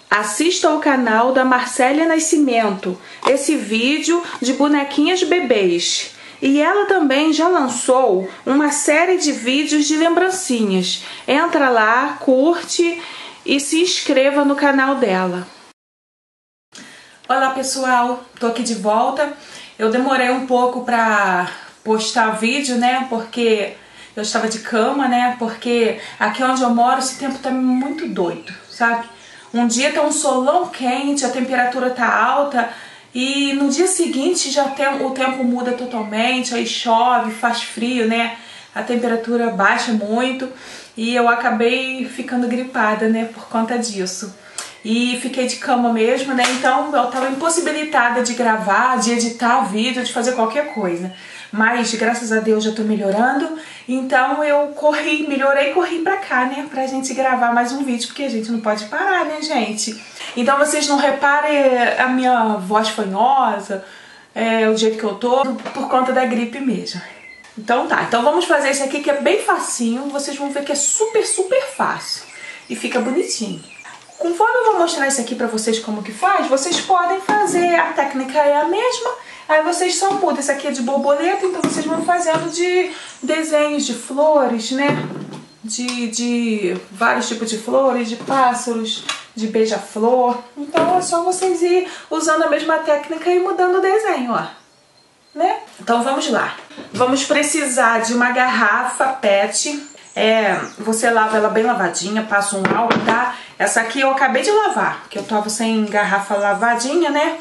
Assista ao canal da Marcélia Nascimento, esse vídeo de bonequinhas bebês. E ela também já lançou uma série de vídeos de lembrancinhas. Entra lá, curte e se inscreva no canal dela. Olá pessoal, tô aqui de volta. Eu demorei um pouco pra postar vídeo, né, porque eu estava de cama, né, porque aqui onde eu moro esse tempo tá muito doido, sabe? Um dia tá um solão quente, a temperatura tá alta e no dia seguinte já o tempo muda totalmente, aí chove, faz frio, né? A temperatura baixa muito e eu acabei ficando gripada, né, por conta disso. E fiquei de cama mesmo, né? Então eu tava impossibilitada de gravar, de editar vídeo, de fazer qualquer coisa. Mas graças a Deus já tô melhorando. Então eu melhorei e corri pra cá, né? Pra gente gravar mais um vídeo, porque a gente não pode parar, né, gente? Então vocês não reparem a minha voz fanhosa, o jeito que eu tô, por conta da gripe mesmo. Então tá, então vamos fazer isso aqui que é bem facinho. Vocês vão ver que é super, super fácil. E fica bonitinho. Conforme eu vou mostrar isso aqui pra vocês como que faz, vocês podem fazer, a técnica é a mesma, aí vocês só mudam. Esse aqui é de borboleta, então vocês vão fazendo de desenhos de flores, né? De vários tipos de flores, de pássaros, de beija-flor. Então é só vocês ir usando a mesma técnica e mudando o desenho, ó. Né? Então vamos lá. Vamos precisar de uma garrafa PET. Você lava ela bem lavadinha, passa um álcool, tá? Essa aqui eu acabei de lavar, porque eu tava sem garrafa lavadinha, né?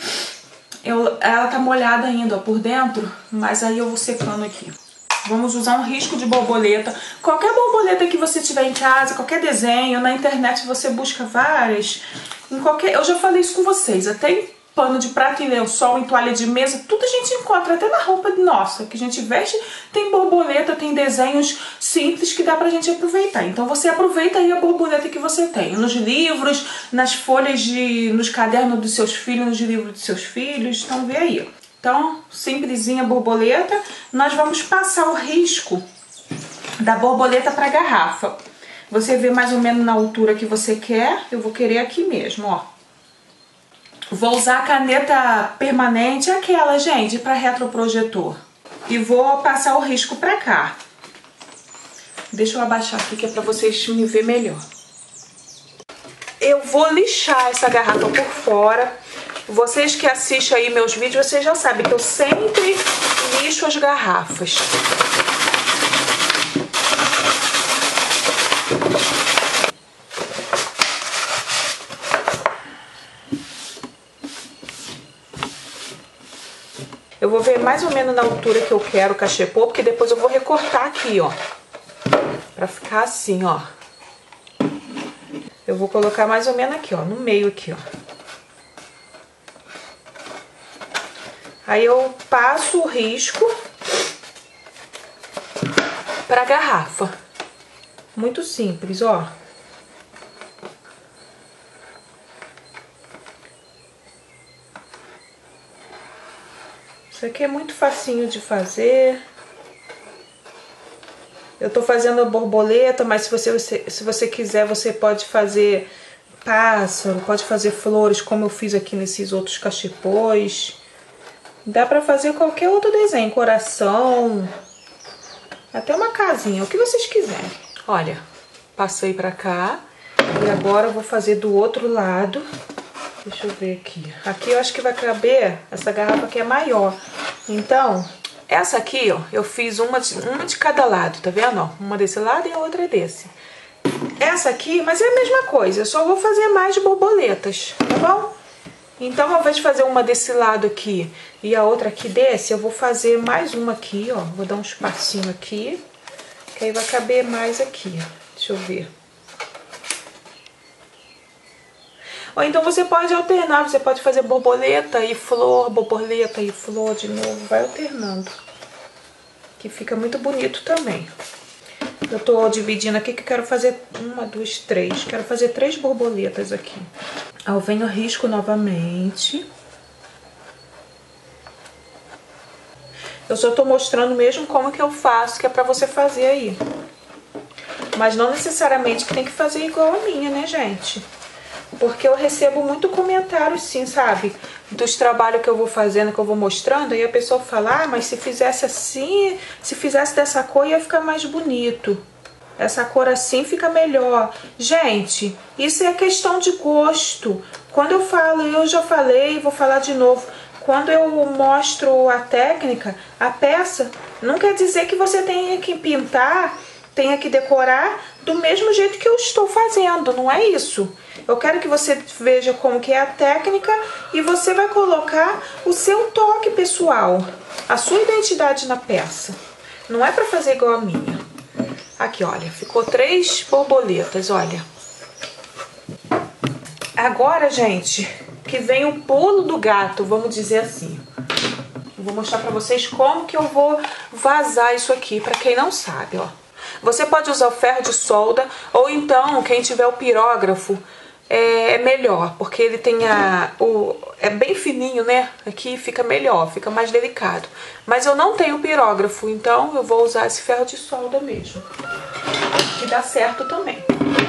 Ela tá molhada ainda, ó, por dentro, mas aí eu vou secando aqui. Vamos usar um risco de borboleta. Qualquer borboleta que você tiver em casa, qualquer desenho, na internet você busca várias. Eu já falei isso com vocês, até em pano de prato e lençol, em toalha de mesa, tudo a gente encontra, até na roupa nossa, que a gente veste, tem borboleta, tem desenhos simples que dá pra gente aproveitar. Então você aproveita aí a borboleta que você tem, nos livros, nas folhas nos cadernos dos seus filhos, nos livros dos seus filhos, então vê aí. Então, simplesinha borboleta, nós vamos passar o risco da borboleta pra garrafa. Você vê mais ou menos na altura que você quer, eu vou querer aqui mesmo, ó. Vou usar a caneta permanente, aquela, gente, para retroprojetor. E vou passar o risco pra cá. Deixa eu abaixar aqui que é pra vocês me ver melhor. Eu vou lixar essa garrafa por fora. Vocês que assistem aí meus vídeos, vocês já sabem que eu sempre lixo as garrafas. Eu vou ver mais ou menos na altura que eu quero o cachepô, porque depois eu vou recortar aqui, ó. Pra ficar assim, ó. Eu vou colocar mais ou menos aqui, ó, no meio aqui, ó. Aí eu passo o risco pra garrafa. Muito simples, ó. Isso aqui é muito facinho de fazer. Eu tô fazendo a borboleta, mas se você quiser, você pode fazer pássaro, pode fazer flores, como eu fiz aqui nesses outros cachepôs. Dá pra fazer qualquer outro desenho, coração, até uma casinha, o que vocês quiserem. Olha, passei pra cá e agora eu vou fazer do outro lado. Deixa eu ver aqui. Aqui eu acho que vai caber, essa garrafa aqui é maior. Então, essa aqui, ó, eu fiz uma de cada lado, tá vendo? Ó, uma desse lado e a outra é desse. Essa aqui, mas é a mesma coisa, eu só vou fazer mais borboletas, tá bom? Então, ao invés de fazer uma desse lado aqui e a outra aqui desse, eu vou fazer mais uma aqui, ó. Vou dar um espacinho aqui, que aí vai caber mais aqui, ó. Deixa eu ver. Ou então você pode alternar, você pode fazer borboleta e flor de novo, vai alternando. Que fica muito bonito também. Eu tô dividindo aqui que eu quero fazer 1, 2, 3. Quero fazer 3 borboletas aqui. Aí eu venho risco novamente. Eu só tô mostrando mesmo como que eu faço, que é pra você fazer aí. Mas não necessariamente que tem que fazer igual a minha, né, gente? Porque eu recebo muito comentário, sim, sabe? Dos trabalhos que eu vou fazendo, que eu vou mostrando. Aí a pessoa fala, ah, mas se fizesse assim, se fizesse dessa cor ia ficar mais bonito. Essa cor assim fica melhor. Gente, isso é questão de gosto. Quando eu falo, eu já falei, vou falar de novo. Quando eu mostro a técnica, a peça, não quer dizer que você tenha que pintar, tenha que decorar do mesmo jeito que eu estou fazendo, não é isso. Eu quero que você veja como que é a técnica e você vai colocar o seu toque pessoal, a sua identidade na peça. Não é para fazer igual a minha. Aqui, olha, ficou 3 borboletas, olha. Agora, gente, que vem o pulo do gato, vamos dizer assim. Eu vou mostrar pra vocês como que eu vou vazar isso aqui, pra quem não sabe, ó. Você pode usar o ferro de solda, ou então, quem tiver o pirógrafo, é melhor, porque ele tem é bem fininho, né? Aqui fica melhor, fica mais delicado. Mas eu não tenho pirógrafo, então eu vou usar esse ferro de solda mesmo, que dá certo também.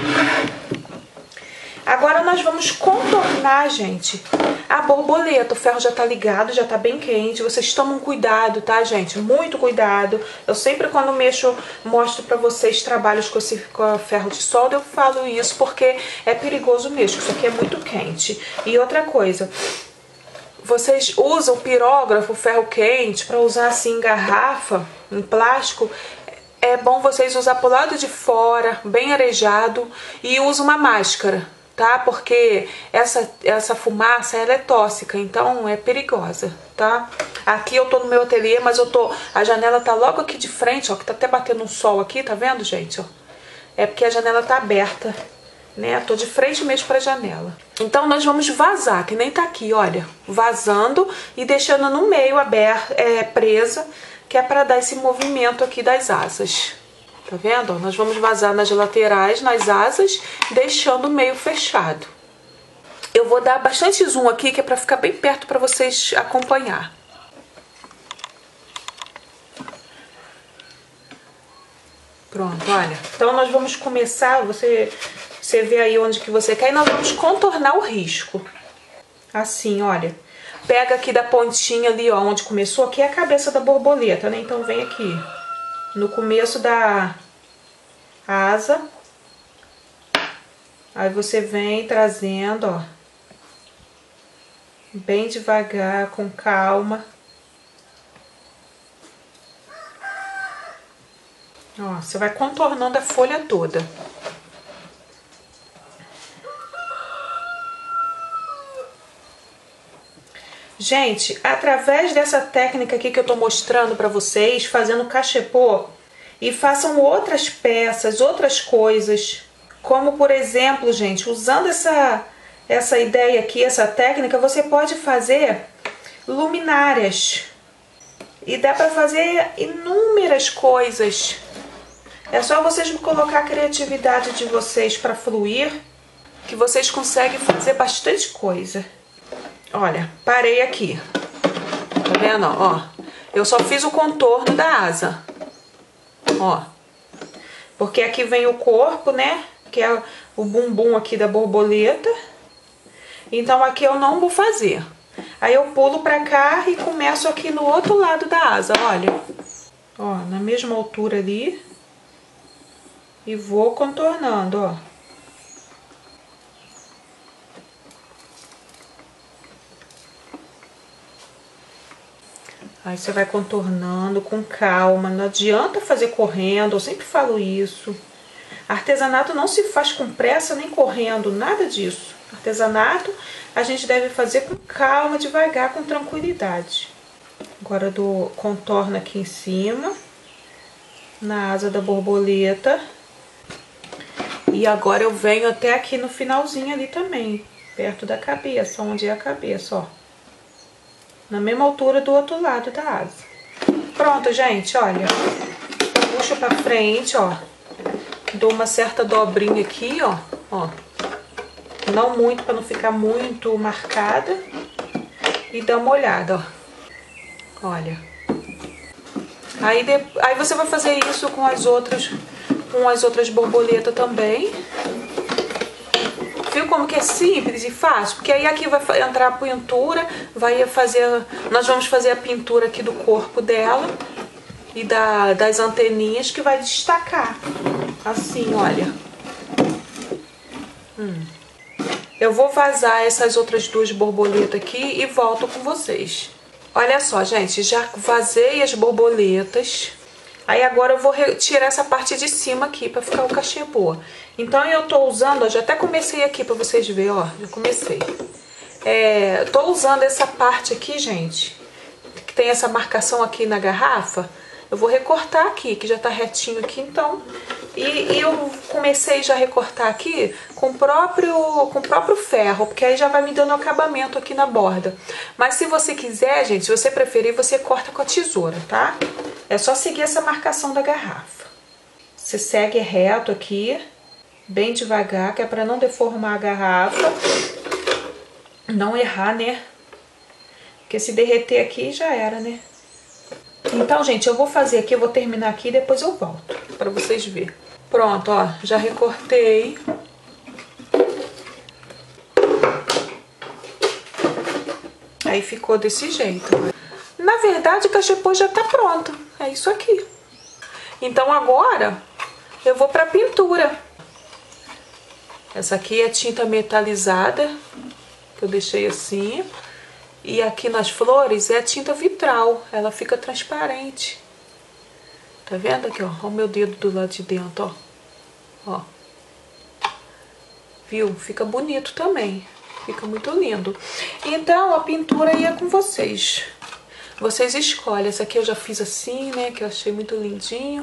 Agora nós vamos contornar, gente, a borboleta. O ferro já tá ligado, já tá bem quente. Vocês tomam cuidado, tá, gente? Muito cuidado. Eu sempre, quando mostro pra vocês trabalhos com ferro de solda, eu falo isso porque é perigoso mesmo. Isso aqui é muito quente. E outra coisa, vocês usam o pirógrafo, ferro quente, pra usar assim em garrafa, em plástico. É bom vocês usar pro lado de fora, bem arejado, e usam uma máscara, tá? Porque essa fumaça, ela é tóxica, então é perigosa, tá? Aqui eu tô no meu ateliê, mas a janela tá logo aqui de frente, ó, que tá até batendo um sol aqui, tá vendo, gente, ó? É porque a janela tá aberta, né? Tô de frente mesmo pra janela. Então nós vamos vazar, que nem tá aqui, olha, vazando e deixando no meio aberto, presa, que é para dar esse movimento aqui das asas. Tá vendo? Nós vamos vazar nas laterais, nas asas, deixando o meio fechado. Eu vou dar bastante zoom aqui, que é para ficar bem perto para vocês acompanhar. Pronto, olha. Então nós vamos começar, você vê aí onde que você quer, e nós vamos contornar o risco. Assim, olha. Pega aqui da pontinha ali, ó, onde começou, aqui é a cabeça da borboleta, né? Então vem aqui no começo da asa. Aí você vem trazendo, ó, bem devagar, com calma. Ó, você vai contornando a folha toda. Gente, através dessa técnica aqui que eu tô mostrando pra vocês, fazendo cachepô, e façam outras peças, outras coisas, como por exemplo, gente, usando essa ideia aqui, essa técnica, você pode fazer luminárias. E dá pra fazer inúmeras coisas. É só vocês colocar a criatividade de vocês pra fluir, que vocês conseguem fazer bastante coisa. Olha, parei aqui. Tá vendo, ó? Eu só fiz o contorno da asa. Ó. Porque aqui vem o corpo, né? Que é o bumbum aqui da borboleta. Então aqui eu não vou fazer. Aí eu pulo pra cá e começo aqui no outro lado da asa, olha. Ó, na mesma altura ali. E vou contornando, ó. Aí você vai contornando com calma, não adianta fazer correndo, eu sempre falo isso. Artesanato não se faz com pressa nem correndo, nada disso. Artesanato a gente deve fazer com calma, devagar, com tranquilidade. Agora eu dou contorno aqui em cima, na asa da borboleta. E agora eu venho até aqui no finalzinho ali também, perto da cabeça, onde é a cabeça, ó. Na mesma altura do outro lado da asa. Pronto, gente, olha. Eu puxo pra frente, ó. Dou uma certa dobrinha aqui, ó. Não muito, pra não ficar muito marcada. E dá uma olhada, ó. Olha. Aí você vai fazer isso com as outras borboletas também. Ficou como que é simples e fácil? Porque aí aqui vai entrar a pintura, nós vamos fazer a pintura aqui do corpo dela e das anteninhas que vai destacar. Assim, olha. Eu vou vazar essas outras duas borboletas aqui e volto com vocês. Olha só, gente, já vazei as borboletas. Aí agora eu vou tirar essa parte de cima aqui pra ficar o cachepô. Então eu tô usando, ó, já até comecei aqui pra vocês verem, ó, já comecei. Tô usando essa parte aqui, gente, que tem essa marcação aqui na garrafa. Eu vou recortar aqui, que já tá retinho aqui, então. E eu comecei já a recortar aqui com o próprio ferro, porque aí já vai me dando acabamento aqui na borda. Mas se você quiser, gente, se você preferir, você corta com a tesoura, tá? É só seguir essa marcação da garrafa. Você segue reto aqui, bem devagar, que é pra não deformar a garrafa. Não errar, né? Porque se derreter aqui já era, né? Então, gente, eu vou fazer aqui, eu vou terminar aqui e depois eu volto pra vocês verem. Pronto, ó, já recortei. Aí ficou desse jeito. Na verdade, o cachepô já tá pronto. É isso aqui. Então agora eu vou pra pintura. Essa aqui é tinta metalizada, que eu deixei assim. E aqui nas flores é a tinta vitral, ela fica transparente. Tá vendo aqui, ó? Olha o meu dedo do lado de dentro, ó. Ó. Viu? Fica bonito também. Fica muito lindo. Então, a pintura aí é com vocês. Vocês escolhem. Essa aqui eu já fiz assim, né? Que eu achei muito lindinho.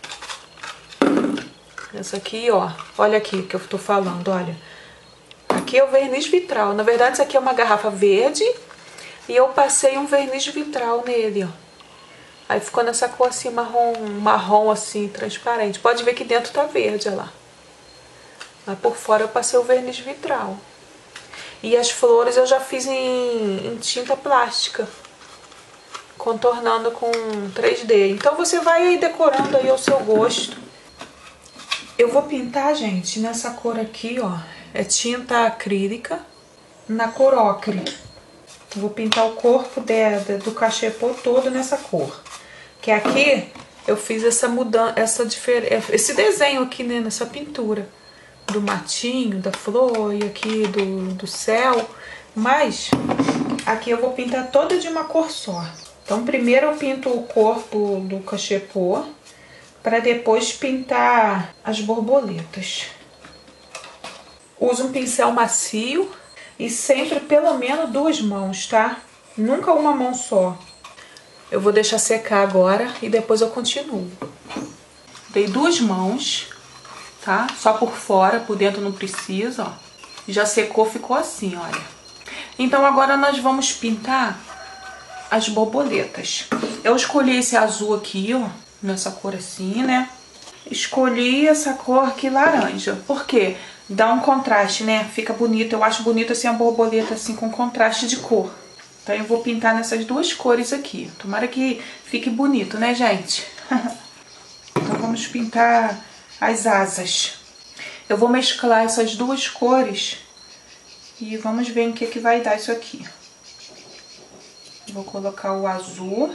Essa aqui, ó. Olha aqui que eu tô falando, olha. Aqui é o verniz vitral. Na verdade, isso aqui é uma garrafa verde. E eu passei um verniz vitral nele, ó. Aí ficou nessa cor assim, marrom assim, transparente. Pode ver que dentro tá verde, olha lá. Mas por fora eu passei o verniz vitral. E as flores eu já fiz em tinta plástica, contornando com 3D. Então você vai aí decorando aí ao seu gosto. Eu vou pintar, gente, nessa cor aqui, ó. É tinta acrílica, na cor ocre. Eu vou pintar o corpo do cachepô todo nessa cor. Que aqui eu fiz essa mudança, esse desenho aqui, né, nessa pintura. Do matinho, da flor e aqui do céu. Mas aqui eu vou pintar toda de uma cor só. Então primeiro eu pinto o corpo do cachepô, para depois pintar as borboletas. Uso um pincel macio e sempre pelo menos 2 mãos, tá? Nunca uma mão só. Eu vou deixar secar agora e depois eu continuo. Dei 2 mãos, tá? Só por fora, por dentro não precisa, ó. Já secou, ficou assim, olha. Então agora nós vamos pintar as borboletas. Eu escolhi esse azul aqui, ó, nessa cor assim, né? Escolhi essa cor aqui laranja. Por quê? Dá um contraste, né? Fica bonito. Eu acho bonito assim a borboleta assim com contraste de cor. Então eu vou pintar nessas 2 cores aqui. Tomara que fique bonito, né, gente? Então vamos pintar as asas. Eu vou mesclar essas 2 cores e vamos ver em que vai dar isso aqui. Vou colocar o azul.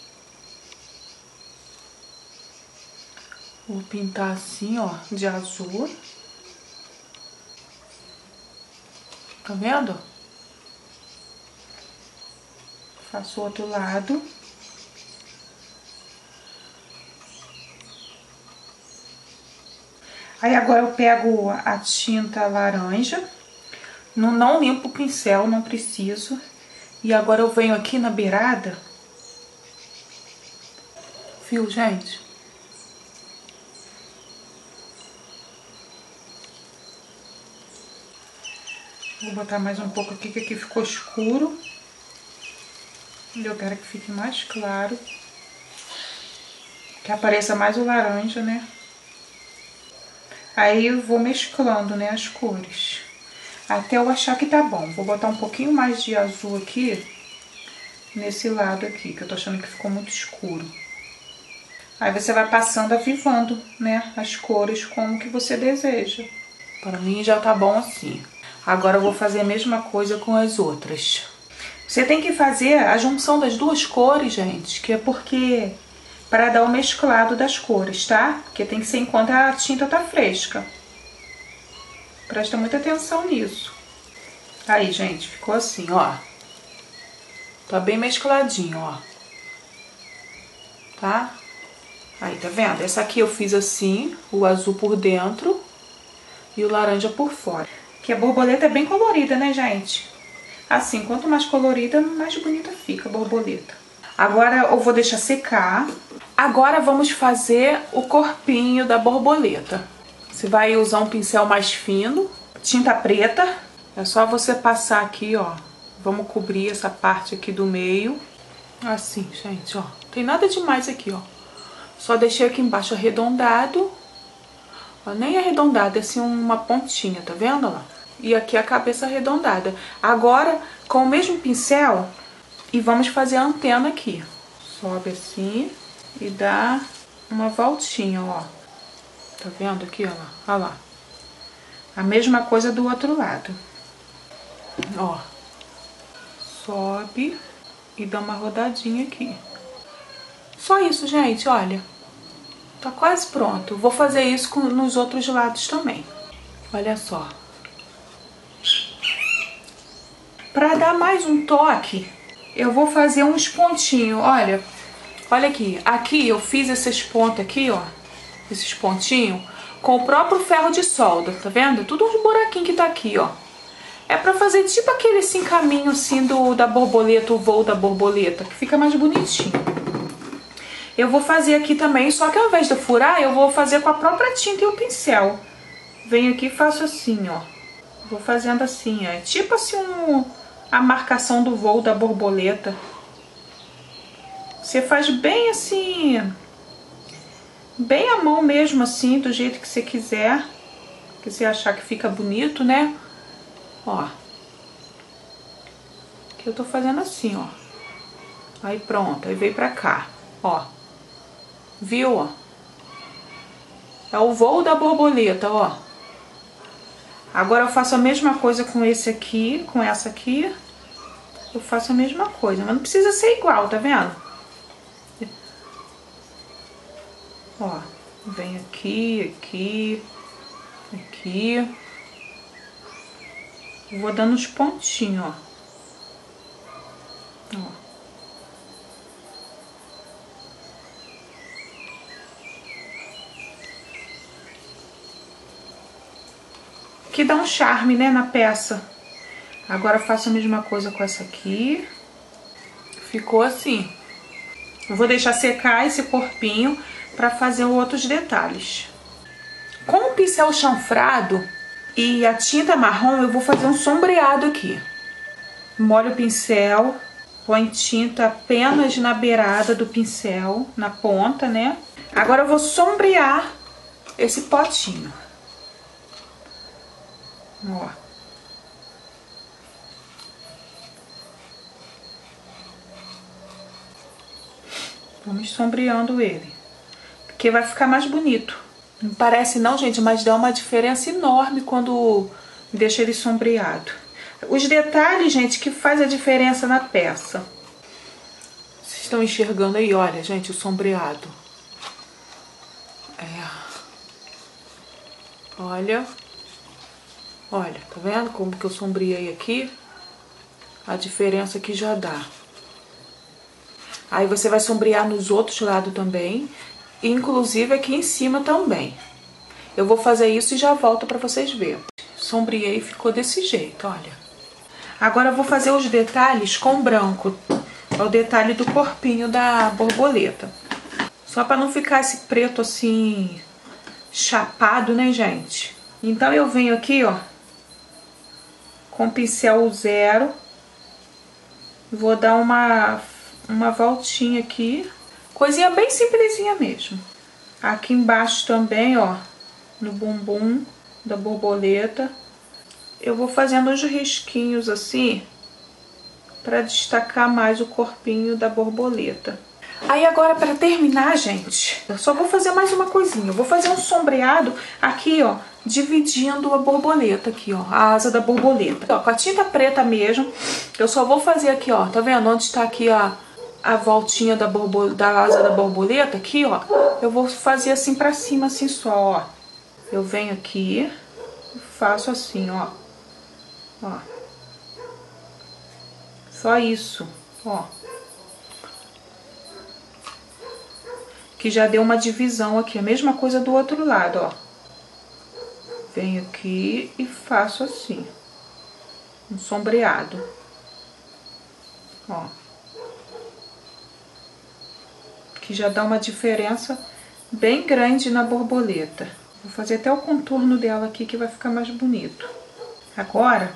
Vou pintar assim, ó, de azul. Tá vendo? Faço o outro lado. Aí agora eu pego a tinta laranja. Não limpo o pincel, não preciso. E agora eu venho aqui na beirada. Viu, gente? Vou botar mais um pouco aqui, que aqui ficou escuro. E eu quero que fique mais claro. Que apareça mais o laranja, né? Aí eu vou mesclando, né, as cores. Até eu achar que tá bom. Vou botar um pouquinho mais de azul aqui. Nesse lado aqui, que eu tô achando que ficou muito escuro. Aí você vai passando, avivando, né, as cores como que você deseja. Para mim já tá bom assim. Agora eu vou fazer a mesma coisa com as outras. Você tem que fazer a junção das duas cores, gente, que é porque para dar o mesclado das cores, tá? Porque tem que ser enquanto a tinta tá fresca. Presta muita atenção nisso. Aí, gente, ficou assim, ó. Tá bem mescladinho, ó. Tá? Aí, tá vendo? Essa aqui eu fiz assim, o azul por dentro e o laranja por fora. Que a borboleta é bem colorida, né, gente? Assim, quanto mais colorida, mais bonita fica a borboleta. Agora eu vou deixar secar. Agora vamos fazer o corpinho da borboleta. Você vai usar um pincel mais fino, tinta preta. É só você passar aqui, ó. Vamos cobrir essa parte aqui do meio. Assim, gente, ó. Não tem nada demais aqui, ó. Só deixei aqui embaixo arredondado. Ó, nem arredondado, é assim uma pontinha, tá vendo, ó? E aqui a cabeça arredondada. Agora, com o mesmo pincel, e vamos fazer a antena aqui. Sobe assim e dá uma voltinha, ó. Tá vendo aqui, ó lá? Ó lá. A mesma coisa do outro lado. Ó. Sobe e dá uma rodadinha aqui. Só isso, gente, olha. Tá quase pronto. Vou fazer isso nos outros lados também. Olha só. Pra dar mais um toque, eu vou fazer uns pontinhos, olha. Olha aqui. Aqui eu fiz esses pontos aqui, ó. Esses pontinhos com o próprio ferro de solda, tá vendo? Tudo uns buraquinhos que tá aqui, ó. É pra fazer tipo aquele assim, caminho assim da borboleta, o voo da borboleta, que fica mais bonitinho. Eu vou fazer aqui também, só que ao invés de eu furar, eu vou fazer com a própria tinta e o pincel. Venho aqui e faço assim, ó. Vou fazendo assim, ó. É tipo assim a marcação do voo da borboleta. Você faz bem assim, bem à mão mesmo assim, do jeito que você quiser. Que você achar que fica bonito, né? Ó. Aqui eu tô fazendo assim, ó. Aí pronto, aí veio pra cá, ó. Viu, ó? É o voo da borboleta, ó. Agora eu faço a mesma coisa com esse aqui, com essa aqui. Eu faço a mesma coisa, mas não precisa ser igual, tá vendo? Ó, vem aqui, aqui, aqui. Vou dando uns pontinhos, ó. Ó. Que dá um charme, né, na peça. Agora eu faço a mesma coisa com essa aqui. Ficou assim. Eu vou deixar secar esse corpinho para fazer outros detalhes. Com o pincel chanfrado e a tinta marrom, eu vou fazer um sombreado aqui. Molho o pincel, põe tinta apenas na beirada do pincel, na ponta, né? Agora eu vou sombrear esse potinho. Ó. Vamos sombreando ele, porque vai ficar mais bonito. Não parece não, gente, mas dá uma diferença enorme quando deixa ele sombreado. Os detalhes, gente, que faz a diferença na peça. Vocês estão enxergando aí, olha, gente, o sombreado. Olha. Olha, tá vendo como que eu sombreei aqui? A diferença que já dá. Aí você vai sombrear nos outros lados também, inclusive aqui em cima também. Eu vou fazer isso e já volto pra vocês verem. Sombreei e ficou desse jeito, olha. Agora eu vou fazer os detalhes com branco. É o detalhe do corpinho da borboleta. Só pra não ficar esse preto assim, chapado, né, gente? Então eu venho aqui, ó, com pincel 0. Vou dar uma voltinha aqui. Coisinha bem simplesinha mesmo. Aqui embaixo também, ó, no bumbum da borboleta. Eu vou fazendo uns risquinhos assim, pra destacar mais o corpinho da borboleta. Aí agora, para terminar, gente, eu só vou fazer mais uma coisinha. Eu vou fazer um sombreado aqui, ó, dividindo a borboleta aqui, ó, a asa da borboleta. Ó, com a tinta preta mesmo, eu só vou fazer aqui, ó, tá vendo onde tá aqui a voltinha da asa da borboleta aqui, ó. Eu vou fazer assim pra cima, assim só, ó. Eu venho aqui e faço assim, ó. Ó. Só isso, ó. Que já deu uma divisão aqui. A mesma coisa do outro lado, ó. Venho aqui e faço assim. Um sombreado. Ó. Que já dá uma diferença bem grande na borboleta. Vou fazer até o contorno dela aqui que vai ficar mais bonito. Agora,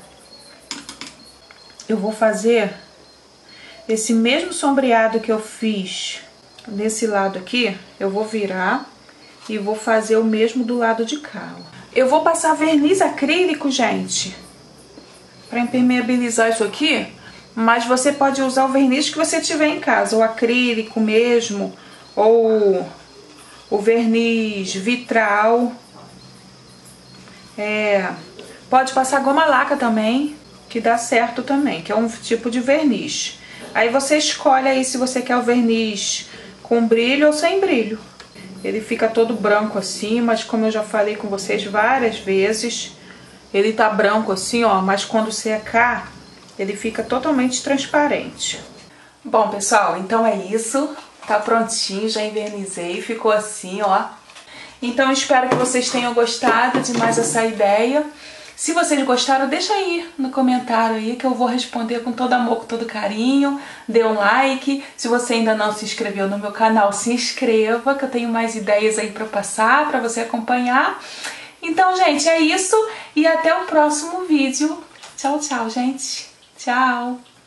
eu vou fazer esse mesmo sombreado que eu fiz nesse lado aqui, eu vou virar e vou fazer o mesmo do lado de cá. Eu vou passar verniz acrílico, gente, para impermeabilizar isso aqui, mas você pode usar o verniz que você tiver em casa, o acrílico mesmo, ou o verniz vitral. Pode passar goma laca também, que dá certo também, que é um tipo de verniz. Aí você escolhe aí se você quer o verniz com brilho ou sem brilho. Ele fica todo branco assim, mas como eu já falei com vocês várias vezes, ele tá branco assim, ó, mas quando secar, ele fica totalmente transparente. Bom, pessoal, então é isso. Tá prontinho, já invernizei, ficou assim, ó. Então espero que vocês tenham gostado de mais essa ideia. Se vocês gostaram, deixa aí no comentário aí que eu vou responder com todo amor, com todo carinho. Dê um like. Se você ainda não se inscreveu no meu canal, se inscreva, que eu tenho mais ideias aí pra passar, pra você acompanhar. Então, gente, é isso. E até o próximo vídeo. Tchau, tchau, gente. Tchau.